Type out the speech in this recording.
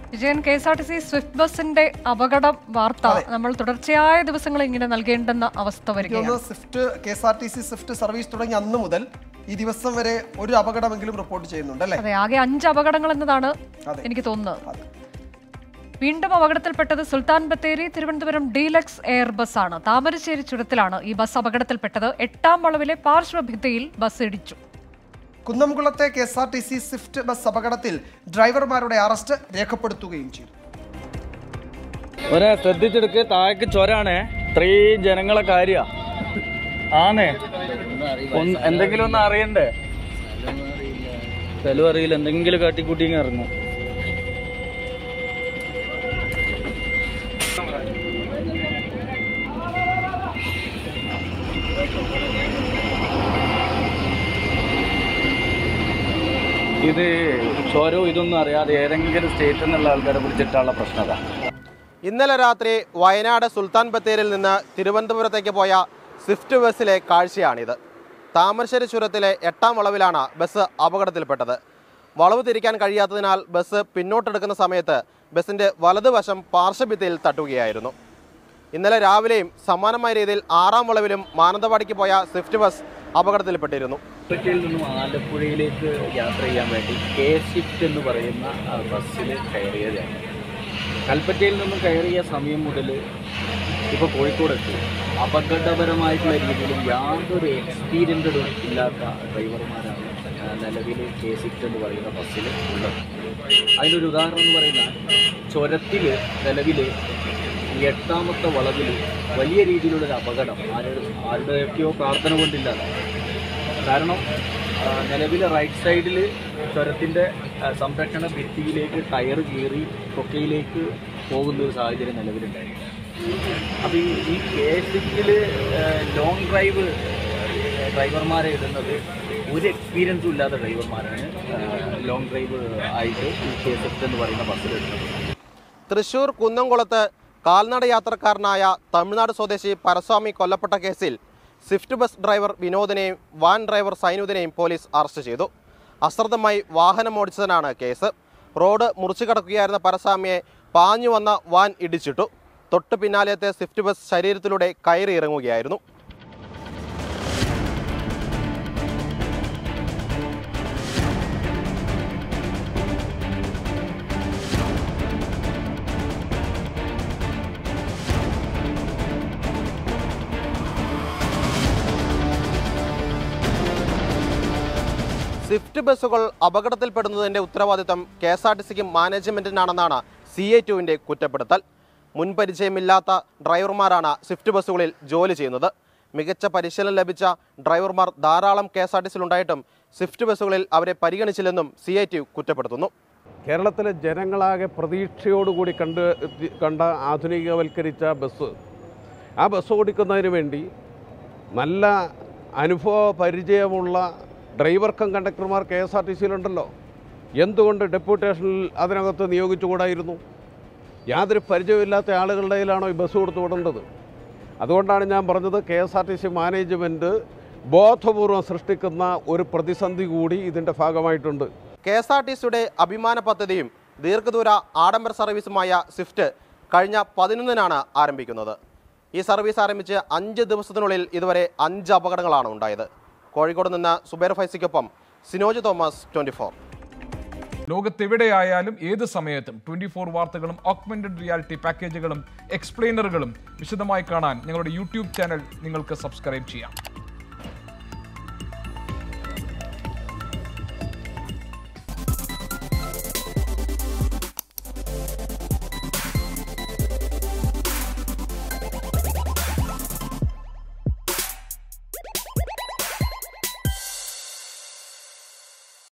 Vijayan, KSRTC Swift ബസിന്റെ അപകട വാർത്ത നമ്മൾ തുടർച്ചയായ ദിവസങ്ങൾ ഇങ്ങനെ നൽകേണ്ടെന്ന അവസ്ഥ വരികയാണ്. KSRTC സ്വിഫ്റ്റ് സർവീസ് തുടങ്ങിയ അന്ന് മുതൽ ഈ ദിവസം വരെ ഒരു അപകടമെങ്കിലും റിപ്പോർട്ട് ചെയ്യുന്നുണ്ട് അല്ലേ? അതെ, ആകെ 5 അപകടങ്ങൾ എന്നതാണ് എനിക്ക് തോന്നുന്നത്. വീണ്ടും അപകടത്തിൽപ്പെട്ടത് Sultan Bathery Thiruvananthapuram deluxe air bus ആണ്. താമരശ്ശേരി ചുരത്തിലാണ് ഈ ബസ് അപകടത്തിൽപ്പെട്ടത്. 8ാം വളവിലെ പാർശ്വഭിത്തിയിൽ ബസ് ഇടിച്ചു. കുന്നംകുളത്തെ KSRTC സ്വിഫ്റ്റ് ബസ് അപകടത്തിൽ ഡ്രൈവർമാരുടെ അറസ്റ്റ് രേഖപ്പെടുത്തുകയും ചെയ്തു. ശ്രദ്ധിച്ചെടുക്ക്, താഴേക്ക് ചൊരാണേ, ഇത്രയും ജനങ്ങളെ കാര്യ ആണേ. എന്തെങ്കിലും ഒന്ന് അറിയണ്ടേ? സ്ഥലം അറിയില്ല, എന്തെങ്കിലും കാട്ടിക്കൂട്ടി ഇറങ്ങും. ഇത് ചോരോ ഇതൊന്നും അറിയാതെ ഏതെങ്കിലും സ്റ്റേറ്റിൽ നിന്നുള്ള ആൾക്കാരെ പിടിച്ചിട്ടുള്ള പ്രശ്നത. ഇന്നലെ രാത്രി വയനാട് സുൽത്താൻ ബത്തേരിയിൽ നിന്ന് തിരുവനന്തപുരത്തേക്ക് പോയ സ്വിഫ്റ്റ് ബസ്സിലെ കാഴ്ചയാണിത്. താമരശ്ശേരി ചുരത്തിലെ 8ാം വളവിലാണ് ബസ് അപകടത്തിൽപ്പെട്ടത്. വളവ് തിരിക്കാൻ കഴിയാത്തതിനാൽ ബസ് പിന്നോട്ടെടുക്കുന്ന സമയത്ത് ബസിൻ്റെ വലതുവശം പാർശ്വഭിത്തിയിൽ തട്ടുകയായിരുന്നു. ഇന്നലെ രാവിലെയും സമാനമായ രീതിയിൽ 6ാം വളവിലും മാനന്തവാടിക്ക് പോയ സ്വിഫ്റ്റ് ബസ് അപകടത്തിൽപ്പെട്ടിരുന്നു. കൽപ്പറ്റയിൽ നിന്നും ആലപ്പുഴയിലേക്ക് യാത്ര ചെയ്യാൻ വേണ്ടി സ്വിഫ്റ്റ് എന്ന് പറയുന്ന ബസ്സിൽ കയറിയതാണ്. കൽപ്പറ്റയിൽ നിന്നും കയറിയ സമയം മുതൽ ഇപ്പോൾ കോഴിക്കോടെത്തി അപകടപരമായിട്ടുള്ള രീതിയിൽ യാതൊരു എക്സ്പീരിയൻസ്ഡ് ഇല്ലാത്ത ഡ്രൈവർമാരാണ് നിലവിൽ സ്വിഫ്റ്റ് എന്ന് പറയുന്ന ബസ്സിൽ ഉള്ളത്. അതിനൊരു ഉദാഹരണം എന്ന് പറയുന്ന ചുരത്തിൽ നിലവിൽ 8ാമത്തെ വളവിൽ വലിയ രീതിയിലുള്ളൊരു അപകടം ആരുടെയൊക്കെയോ പ്രാർത്ഥന കൊണ്ടില്ലാതെ. കാരണം നിലവിൽ റൈറ്റ് സൈഡിൽ ചുരത്തിൻ്റെ സംരക്ഷണ ഭിത്തിയിലേക്ക് ടയർ കീറി കൊക്കയിലേക്ക് പോകുന്ന ഒരു സാഹചര്യം നിലവിലുണ്ടായിരുന്നു. അപ്പോൾ ഈ KSRTCയിൽ ലോങ് ഡ്രൈവർമാരെ ഇടുന്നത് ഒരു എക്സ്പീരിയൻസും ഇല്ലാത്ത ഡ്രൈവർമാരാണ് ലോങ് ഡ്രൈവ് ആയിട്ട് ഈ KSRTC എന്ന് പറയുന്ന ബസ്സിലിടുന്നത്. തൃശ്ശൂർ കുന്നംകുളത്ത് കാൽനട യാത്രക്കാരനായ തമിഴ്നാട് സ്വദേശി പരസ്വാമി കൊല്ലപ്പെട്ട കേസിൽ സ്വിഫ്റ്റ് ബസ് ഡ്രൈവർ വിനോദിനെയും വാൻ ഡ്രൈവർ സൈനുദിനെയും പോലീസ് അറസ്റ്റ് ചെയ്തു. അശ്രദ്ധമായി വാഹനമോടിച്ചതിനാണ് കേസ്. റോഡ് മുറിച്ചു കടക്കുകയായിരുന്ന പരസ്വാമിയെ പാഞ്ഞു വന്ന വാൻ ഇടിച്ചിട്ടു. തൊട്ടു പിന്നാലത്തെ സ്വിഫ്റ്റ് ബസ് ശരീരത്തിലൂടെ കയറി ഇറങ്ങുകയായിരുന്നു. സ്വിഫ്റ്റ് ബസ്സുകൾ അപകടത്തിൽപ്പെടുന്നതിൻ്റെ ഉത്തരവാദിത്തം KSRTCക്ക് മാനേജ്മെൻറ്റിനാണെന്നാണ് CA2വിൻ്റെ കുറ്റപ്പെടുത്തൽ. മുൻപരിചയമില്ലാത്ത ഡ്രൈവർമാരാണ് സ്വിഫ്റ്റ് ബസ്സുകളിൽ ജോലി ചെയ്യുന്നത്. മികച്ച പരിശീലനം ലഭിച്ച ഡ്രൈവർമാർ ധാരാളം KSRTCയിലുണ്ടായിട്ടും സ്വിഫ്റ്റ് ബസ്സുകളിൽ അവരെ പരിഗണിച്ചില്ലെന്നും CA2 കുറ്റപ്പെടുത്തുന്നു. കേരളത്തിലെ ജനങ്ങളാകെ പ്രതീക്ഷയോടുകൂടി കണ്ട ആധുനികവൽക്കരിച്ച ബസ്, ആ ബസ് ഓടിക്കുന്നതിന് വേണ്ടി നല്ല അനുഭവ പരിചയമുള്ള ഡ്രൈവർ കം കണ്ടക്ടർമാർ KSRTCയിലുണ്ടല്ലോ. എന്തുകൊണ്ട് ഡെപ്യൂട്ടേഷനിൽ അതിനകത്ത് നിയോഗിച്ചുകൂടായിരുന്നു? യാതൊരു പരിചയമില്ലാത്ത ആളുകളുടെ കയ്യിലാണോ ഈ ബസ് കൊടുത്തു വിടേണ്ടത്? അതുകൊണ്ടാണ് ഞാൻ പറഞ്ഞത് KSRTC മാനേജ്മെൻറ്റ് ബോധപൂർവം സൃഷ്ടിക്കുന്ന ഒരു പ്രതിസന്ധി കൂടി ഇതിൻ്റെ ഭാഗമായിട്ടുണ്ട്. KSRTCയുടെ അഭിമാന പദ്ധതിയും ദീർഘദൂര ആഡംബര സർവീസുമായ സ്വിഫ്റ്റ് കഴിഞ്ഞ 11-നാണ് ആരംഭിക്കുന്നത്. ഈ സർവീസ് ആരംഭിച്ച് 5 ദിവസത്തിനുള്ളിൽ ഇതുവരെ 5 അപകടങ്ങളാണ് ഉണ്ടായത്. കോഴിക്കോട് നിന്ന് സുബൈർ ഫൈസിക്കൊപ്പം സിനോജ് തോമസ്, 24. ലോകത്തെവിടെയായാലും ഏത് സമയത്തും 24 വാർത്തകളും ഓഗ്മെന്റഡ് റിയാലിറ്റി പാക്കേജുകളും എക്സ്പ്ലെയിനറുകളും വിശദമായി കാണാൻ ഞങ്ങളുടെ YouTube ചാനൽ നിങ്ങൾക്ക് സബ്സ്ക്രൈബ് ചെയ്യാം.